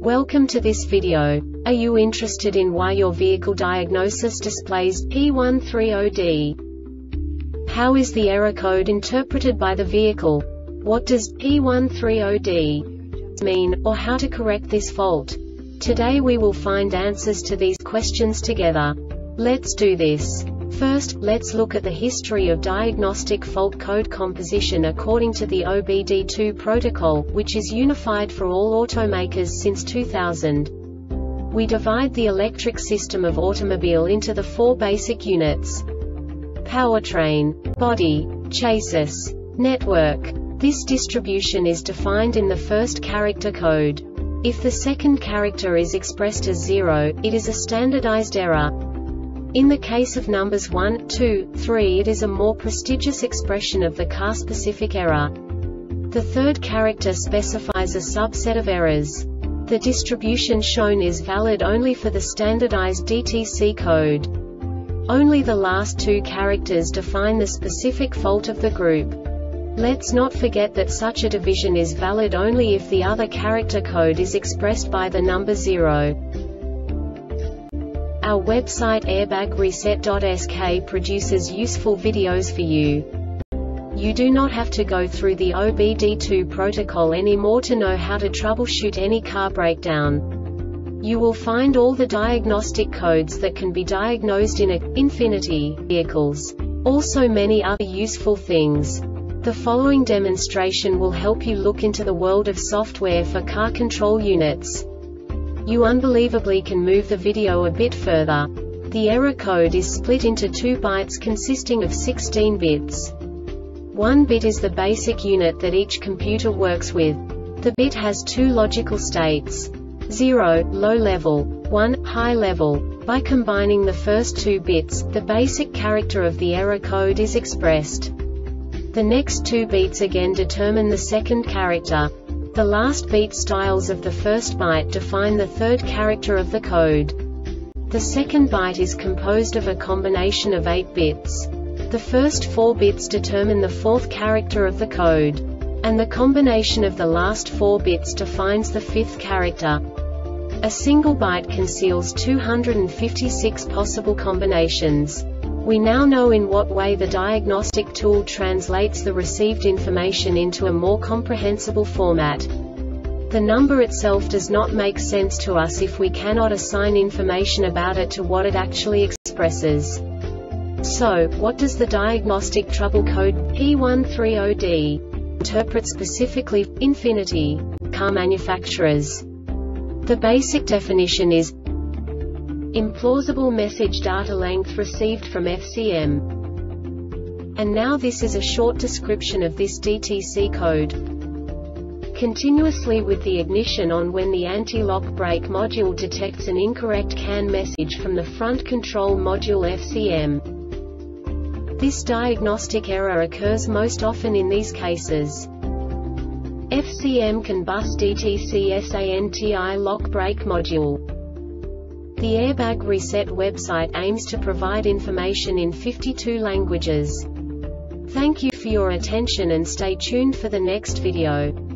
Welcome to this video. Are you interested in why your vehicle diagnosis displays P130D? How is the error code interpreted by the vehicle? What does P130D mean, or how to correct this fault? Today we will find answers to these questions together. Let's do this. First, let's look at the history of diagnostic fault code composition according to the OBD2 protocol, which is unified for all automakers since 2000. We divide the electric system of automobile into the four basic units: powertrain, body, chassis, network. This distribution is defined in the first character code. If the second character is expressed as 0, it is a standardized error. In the case of numbers 1, 2, 3, it is a more prestigious expression of the car-specific error. The third character specifies a subset of errors. The distribution shown is valid only for the standardized DTC code. Only the last two characters define the specific fault of the group. Let's not forget that such a division is valid only if the other character code is expressed by the number 0. Our website airbagreset.sk produces useful videos for you. You do not have to go through the OBD2 protocol anymore to know how to troubleshoot any car breakdown. You will find all the diagnostic codes that can be diagnosed in Infiniti vehicles. Also many other useful things. The following demonstration will help you look into the world of software for car control units. You unbelievably can move the video a bit further. The error code is split into 2 bytes consisting of 16 bits. 1 bit is the basic unit that each computer works with. The bit has 2 logical states: 0, low level, 1, high level. By combining the first 2 bits, the basic character of the error code is expressed. The next 2 beats again determine the second character. The last beat styles of the first byte define the third character of the code. The second byte is composed of a combination of 8 bits. The first 4 bits determine the fourth character of the code. And the combination of the last 4 bits defines the fifth character. A single byte conceals 256 possible combinations. We now know in what way the diagnostic tool translates the received information into a more comprehensible format. The number itself does not make sense to us if we cannot assign information about it to what it actually expresses. So, what does the diagnostic trouble code P130D interpret specifically for Infiniti car manufacturers? The basic definition is implausible message data length received from FCM. And now this is a short description of this DTC code. Continuously with the ignition on when the anti-lock brake module detects an incorrect CAN message from the front control module FCM. This diagnostic error occurs most often in these cases: FCM can bus DTC SANTI lock brake module. The Airbag Reset website aims to provide information in 52 languages. Thank you for your attention and stay tuned for the next video.